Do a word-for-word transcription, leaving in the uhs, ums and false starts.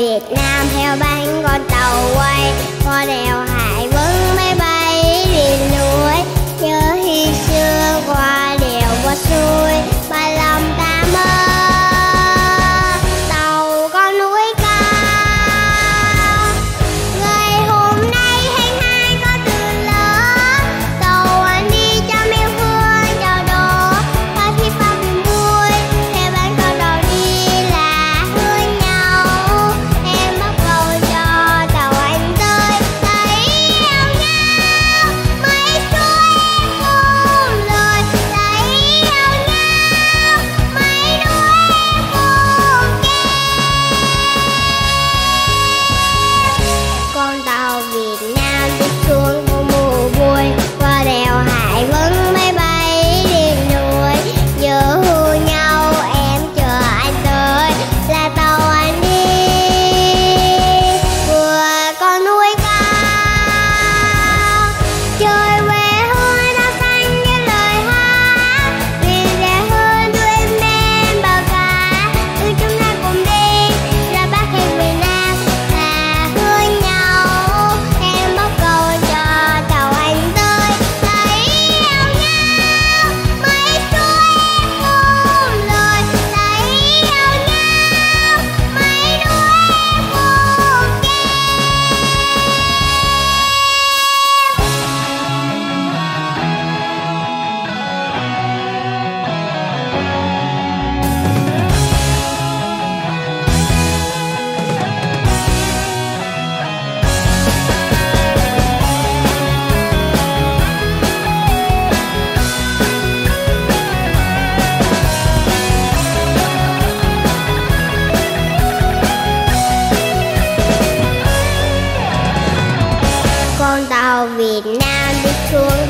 Việt Nam theo bánh con tàu quay, qua đèo hải vững máy bay đi núi, nhớ khi xưa qua đèo qua suối, ba lòng ta mơ tàu con núi cao. Ngày hôm nay hành hai có từ lớn, tàu anh đi trăm yêu hương chào đón, và khi bao buồn vui theo bánh con tàu đi là hương nhau. Em bắt cầu cho tàu anh tới thấy eo nhau, mấy suối em buông lời thấy eo nhau, mấy núi em buông kêu. Con tàu Việt Nam đi xuống phố mùa vui, qua đèo hải vững máy bay đi núi, nhớ hôn nhau em chờ anh tới là tàu anh đi vừa con núi cao. Trời quê hương đã xanh như lời hát, biển đẹp hơn đuôi men bao cá, từ chúng ta cùng đi ra Bắc hay miền Nam là hương nhau. Em bắt cầu cho tàu anh tới thấy eo nhau, mấy suối em buông lời thấy eo nhau, mấy núi em buông kêu. Con tàu Việt Nam đi xuống